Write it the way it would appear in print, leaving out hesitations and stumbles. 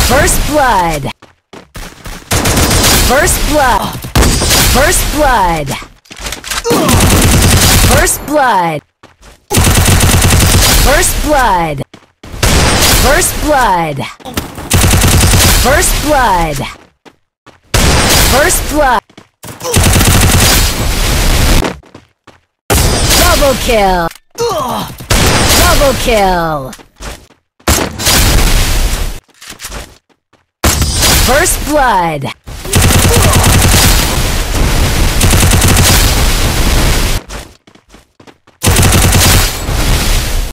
First blood. First blood. First blood. First blood. First blood. First blood. First blood. First blood. Double kill. Double kill. First blood.